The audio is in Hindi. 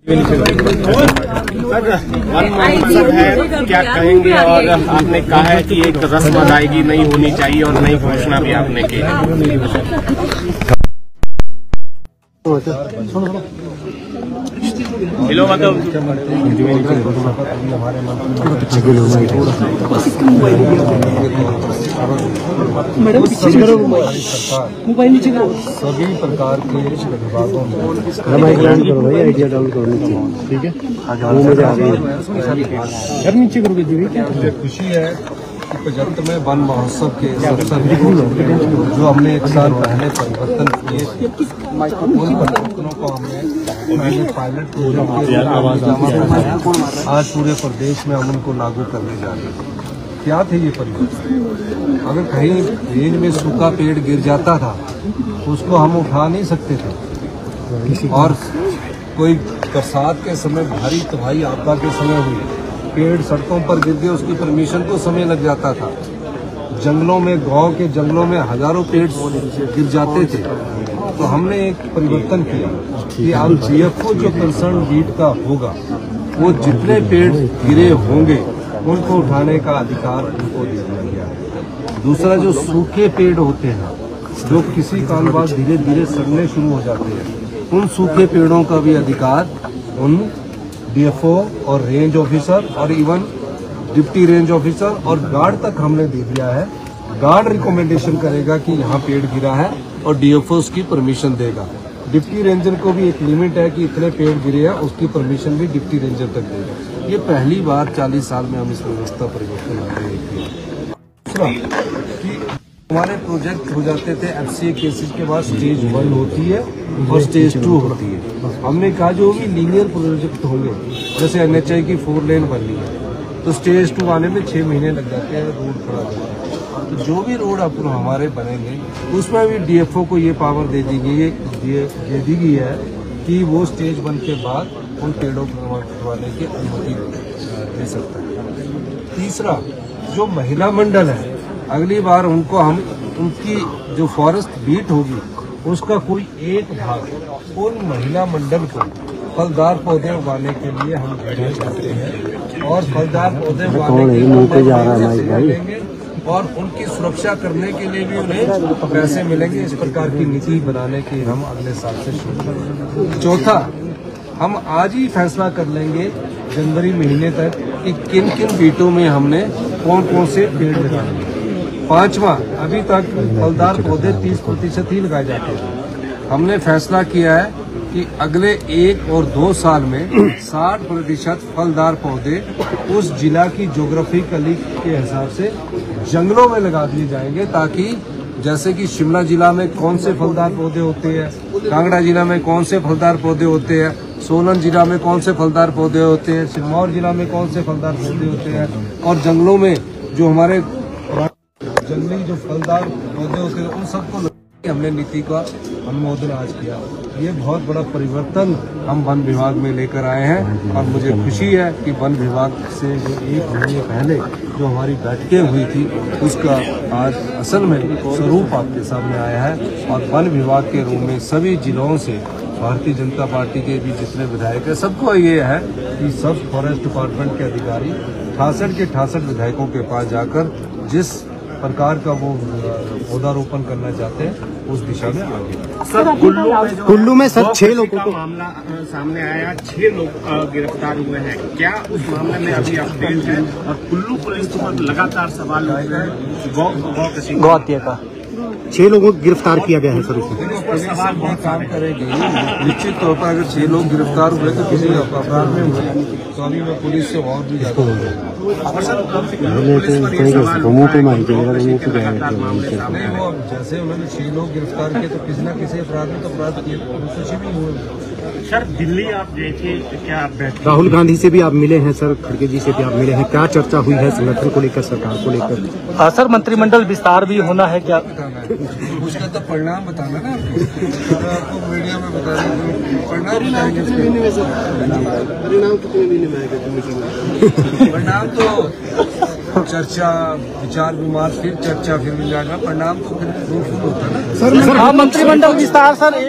सर है, क्या कहेंगे? और आपने कहा है कि एक रस्म अदायगी नहीं होनी चाहिए और नई घोषणा भी आपने की है। हेलो मतलब मोबाइल नीचे करो। सभी प्रकार के विभागों में आइडिया डाउन करो नीचे, ठीक है? घर नीचे करोगे जी। मुझे खुशी है कि 75वें वन महोत्सव के अवसर जो हमने एक साल पहले परिवर्तन किए उन परिवर्तनों को हमने पायलट आज पूरे प्रदेश में हम उनको लागू करने जा रहे हैं। क्या थे ये परिवर्तन? अगर कहीं रेंज में सूखा पेड़ गिर जाता था उसको हम उठा नहीं सकते थे, और कोई बरसात के समय भारी तबाही आपदा के समय हुई, पेड़ सड़कों पर गिर गए, उसकी परमिशन को समय लग जाता था। जंगलों में, गांव के जंगलों में हजारों पेड़ गिर जाते थे। तो हमने एक परिवर्तन किया कि अब जीएफओ जो कंसर्न बीट का होगा वो जितने पेड़ गिरे होंगे उनको उठाने का अधिकार उनको दे दिया गया है। दूसरा, जो सूखे पेड़ होते हैं जो किसी कारण बाद धीरे धीरे सड़ने शुरू हो जाते हैं, उन सूखे पेड़ों का भी अधिकार उन डीएफओ और रेंज ऑफिसर और इवन डिप्टी रेंज ऑफिसर और गार्ड तक हमने दे दिया है। गार्ड रिकमेंडेशन करेगा कि यहाँ पेड़ गिरा है और डीएफओ उसकी परमिशन देगा। डिप्टी रेंजर को भी एक लिमिट है कि इतने पेड़ गिरे हैं, उसकी परमिशन भी डिप्टी रेंजर तक देगा। ये पहली बार 40 साल में हम इस व्यवस्था परिवर्तन लाते हैं। कि हमारे प्रोजेक्ट हो जाते थे एफसीए केसेस के बाद स्टेज 1 होती है और स्टेज 2 होती है। हमने कहा जो भी लीनियर प्रोजेक्ट होंगे, जैसे एनएचआई की 4 लेन बननी है तो स्टेज 2 आने में 6 महीने लग जाते हैं, रोड खड़ा जाता है। तो जो भी रोड अब हमारे बनेंगे उसमें भी डीएफओ को ये पावर दे दी गई है कि वो स्टेज 1 के बाद उन पेड़ों को करवाने की अनुमति दे सकता है। तीसरा, जो महिला मंडल है, अगली बार उनको हम उनकी जो फॉरेस्ट बीट होगी उसका कोई एक भाग उन महिला मंडल को फलदार पौधे उगाने के लिए हम देना चाहते हैं, और फलदार पौधे उगाने के लिए और उनकी सुरक्षा करने के लिए भी उन्हें पैसे मिलेंगे। इस प्रकार की नीति बनाने की हम अगले साल से शुरू करेंगे। चौथा, हम आज ही फैसला कर लेंगे जनवरी महीने तक कि किन किन बीटों में हमने कौन कौन से पेड़ लगाए। पांचवा, अभी तक फलदार पौधे 30% ही लगाए जाते हैं। हमने फैसला किया है कि अगले 1 और 2 साल में 60% फलदार पौधे उस जिला की ज्योग्राफिकली के हिसाब से जंगलों में लगा दिए जाएंगे, ताकि जैसे कि शिमला जिला में कौन से फलदार पौधे होते हैं, कांगड़ा जिला में कौन से फलदार पौधे होते हैं, सोलन जिला में कौन से फलदार पौधे होते हैं, सिरमौर जिला में कौन से फलदार पौधे होते हैं, और जंगलों में जो हमारे जंगली जो फलदार पौधे होते हैं उन सबको हमने नीति का अनुमोदन आज किया। ये बहुत बड़ा परिवर्तन हम वन विभाग में लेकर आए हैं, और मुझे खुशी है कि वन विभाग से जो 1 महीने पहले जो हमारी बैठकें हुई थी उसका आज असल में स्वरूप आपके सामने आया है। और वन विभाग के रूप में सभी जिलों से भारतीय जनता पार्टी के भी जितने विधायक हैं सबको ये है कि सब फॉरेस्ट डिपार्टमेंट के अधिकारी 68 के 68 विधायकों के पास जाकर जिस प्रकार का वो पौधारोपण करना चाहते हैं उस दिशा में आगे। सर, कुल्लू में सर 6 लोगों को मामला सामने आया, 6 लोग गिरफ्तार हुए हैं। क्या उस मामले में अभी अपडेट है? और कुल्लू पुलिस पर लगातार सवाल उठ रहे हैं गौ हत्या का। 6 लोगों को गिरफ्तार किया गया है सर। सवाल बहुत काम करेगी। निश्चित तौर पर अगर 6 लोग गिरफ्तार हुए तो किसी अपराध में हुए तो अभी मैं पुलिस से और भी ज्यादा हो जाएगा। जैसे उन्होंने 6 लोग गिरफ्तार किए तो किसी न किसी अपराध में तो अपराध किए, कुछ भी हुए। सर, दिल्ली आप गए थे, क्या राहुल गांधी से भी आप मिले हैं सर, खड़गे जी से भी आप मिले हैं, क्या चर्चा हुई है संगठन को लेकर, सरकार को लेकर? सर, मंत्रिमंडल विस्तार भी होना है क्या? उसका तो परिणाम बताना ना आपको मीडिया में बता दें। परिणाम कितने महीने में सर? परिणाम कितने महीने में आएगा? परिणाम तो चर्चा, विचार विमर्श, फिर चर्चा, फिर विचार, परिणाम तो फिर होता है ना सर। मंत्रिमंडल विस्तार सर